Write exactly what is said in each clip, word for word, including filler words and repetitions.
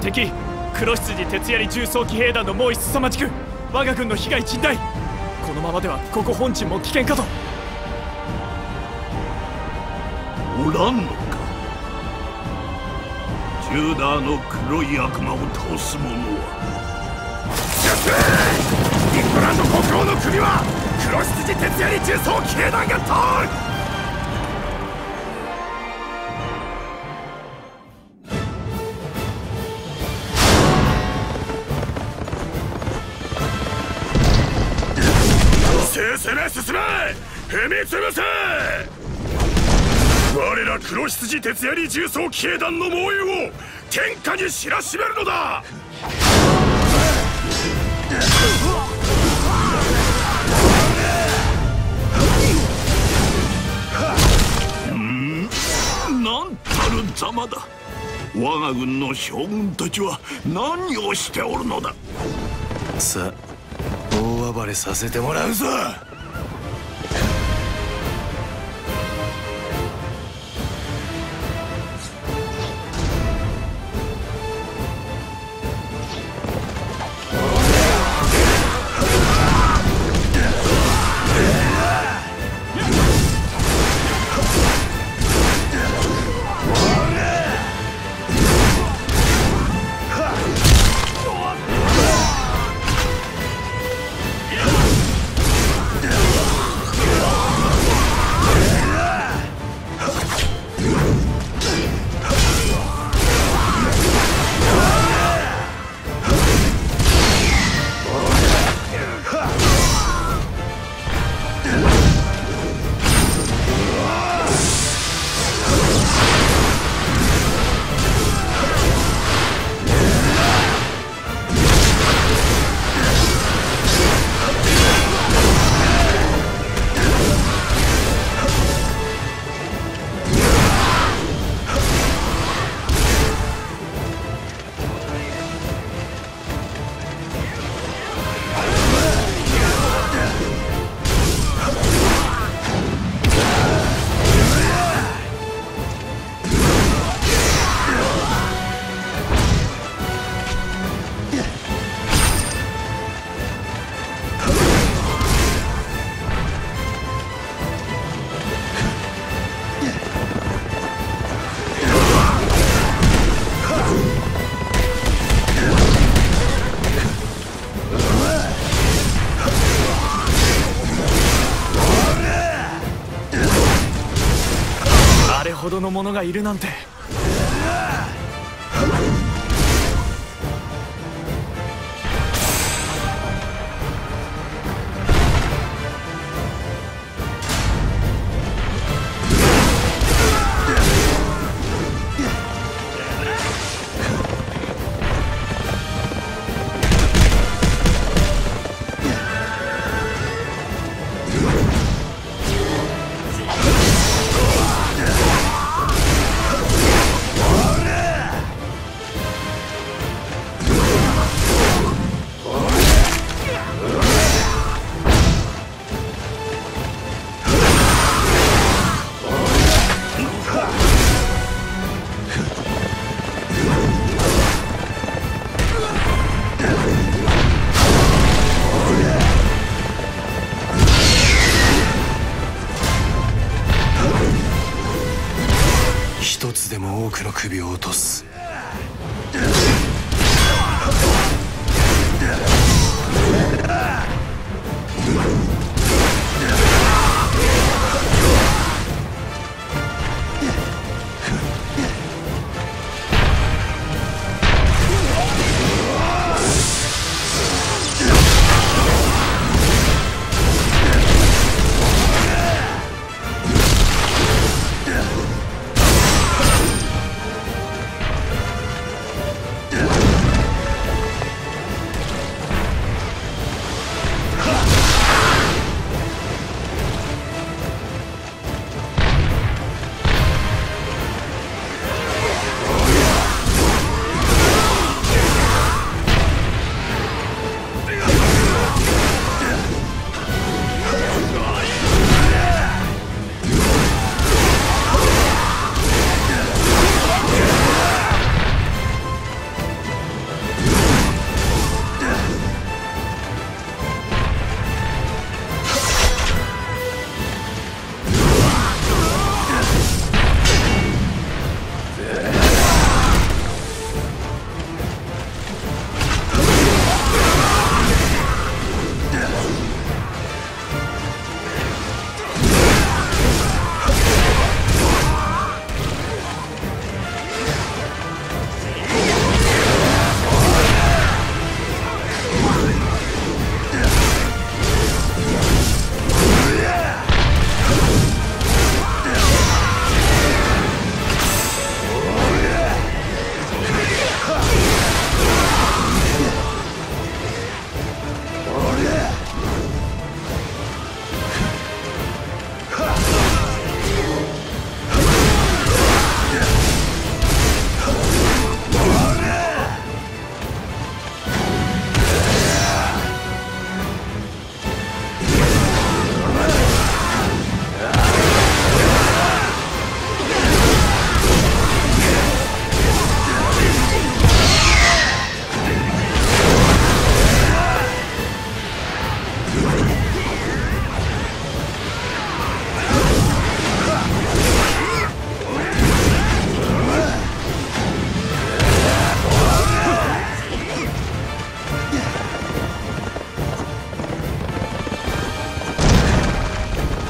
敵黒羊鉄槍重装騎兵団の猛威凄まじく、我が軍の被害甚大。このままではここ本陣も危険かと。 おらんのか。ジューダーの黒い悪魔を倒す者は。 イングランド国王の首は黒羊鉄槍重装騎兵団が取る。進め進め、踏み潰せ。我ら黒羊鉄槍重装騎兵団の猛威を天下に知らしめるのだ。 うんなんたるざまだ。我が軍の将軍たちは何をしておるのだ。 さあ大暴れさせてもらうぞ。 ほどの者がいるなんて。 一つでも多くの首を落とす。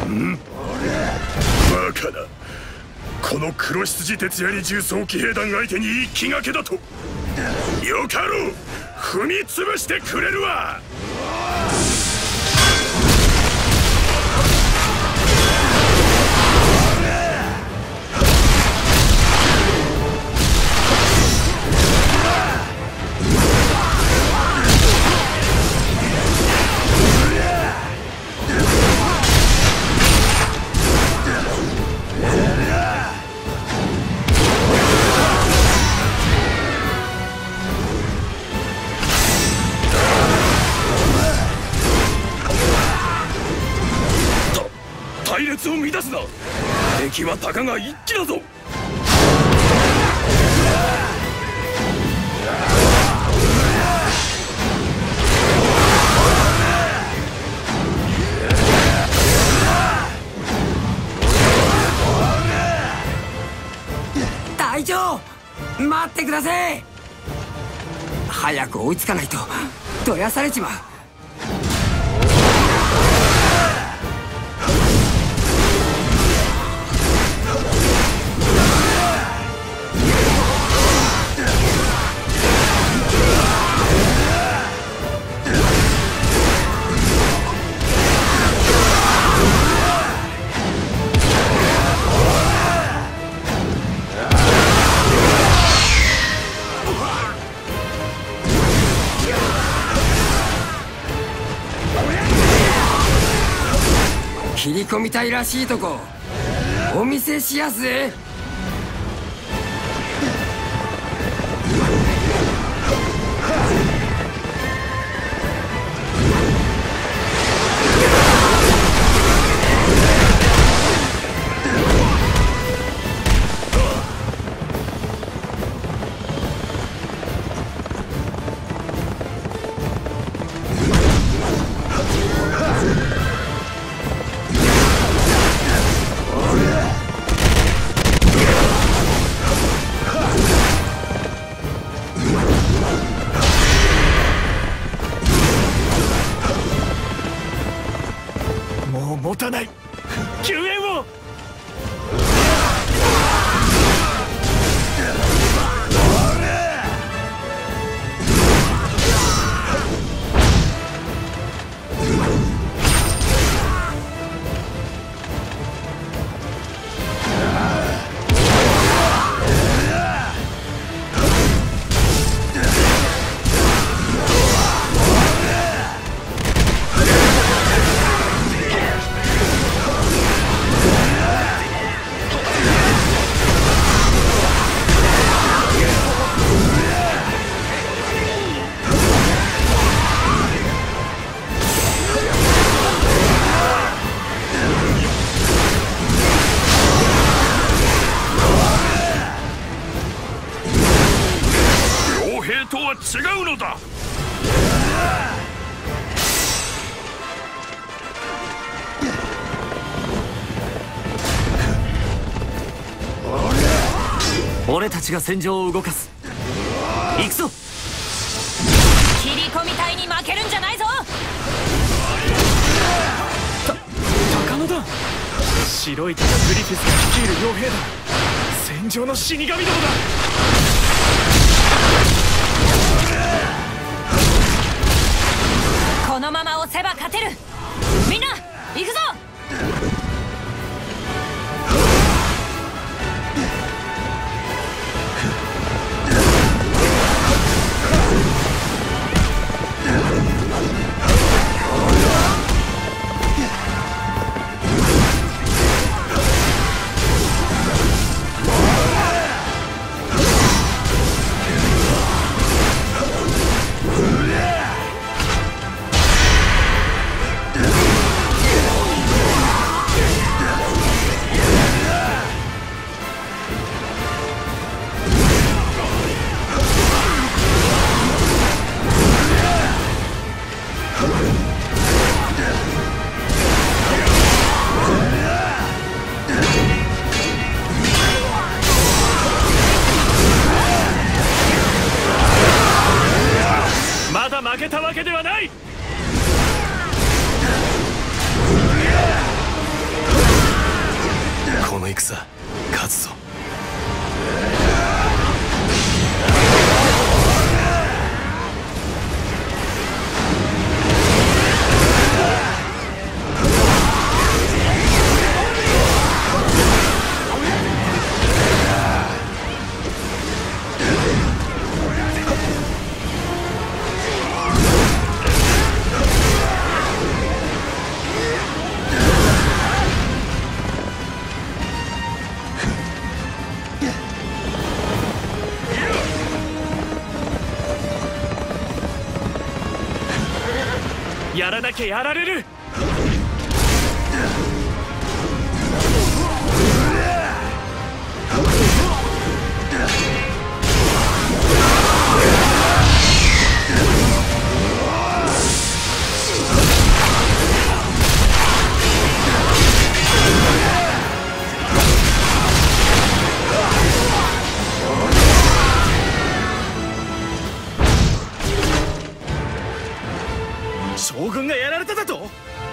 バカだ。この黒羊徹夜に重装騎兵団相手に一気がけだと。よかろう、踏み潰してくれるわ。隊列を乱すな。敵はたかが一騎だぞ。 隊長、待ってください。早く追いつかないとどやされちまう。切り込みたいらしいとこお見せしやすぜ。 持たない。救援を。 とは違うのだ。 俺たちが戦場を動かす。行くぞ。 切り込み隊に負けるんじゃないぞ。 た高野だ。白い手のグリフィスが率いる傭兵だ。戦場の死神どもだ。 このまま押せば勝てる。みんな行くぞ。 戦勝つぞ。 やらなきゃやられる。将軍がやられただと。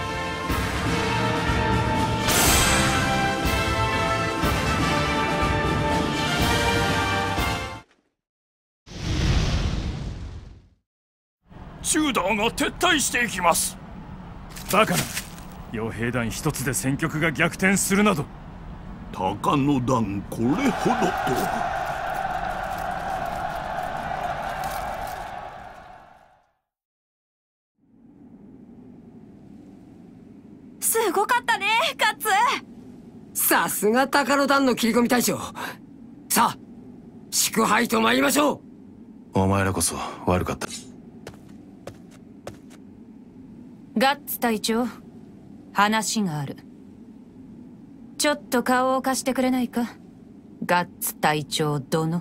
中道が撤退していきます。 バカな。傭兵団一つで戦局が逆転するなど。 鷹の段これほどと。 すごかったねカッツ。 さすが鷹の段の切り込み隊長。さあ祝杯と参りましょう。 お前らこそ悪かった。 ガッツ隊長、話がある。ちょっと顔を貸してくれないか、ガッツ隊長殿。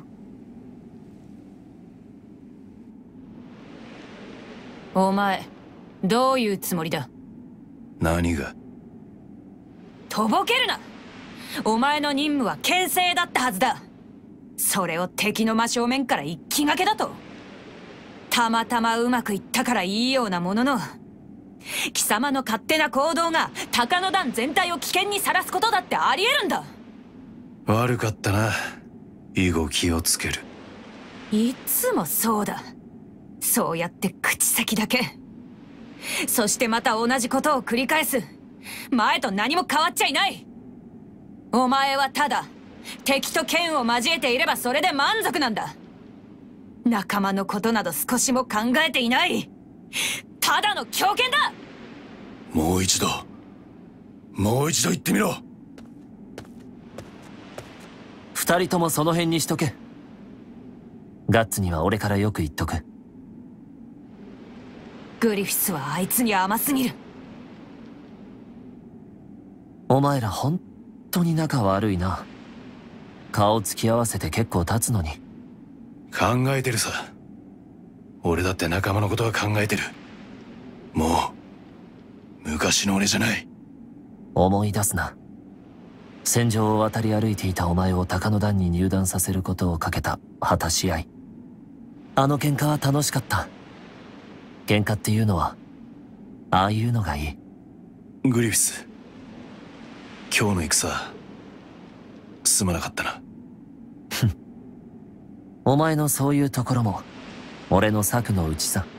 お前どういうつもりだ。 何が。 とぼけるな。お前の任務は牽制だったはずだ。それを敵の真正面から一気がけだと。たまたまうまくいったからいいようなものの、貴様の勝手な行動が鷹の団全体を危険にさらすことだってありえるんだ。 悪かったな。以後気をつける。 いつもそうだ。そうやって口先だけ。そしてまた同じことを繰り返す。前と何も変わっちゃいない。お前はただ敵と剣を交えていればそれで満足なんだ。仲間のことなど少しも考えていない、ただの狂犬だ。 もう一度もう一度言ってみろ。 二人ともその辺にしとけ。ガッツには俺からよく言っとく。 グリフィスはあいつに甘すぎる。 お前ら本当に仲悪いな。顔つき合わせて結構経つのに。 考えてるさ。俺だって仲間のことは考えてる。もう昔の俺じゃない。 思い出すな。戦場を渡り歩いていたお前を鷹の団に入団させることをかけた果たし合い。あの喧嘩は楽しかった。喧嘩っていうのはああいうのがいい。 グリフィス、今日の戦すまなかったな。 お前のそういうところも俺の策のうちさ。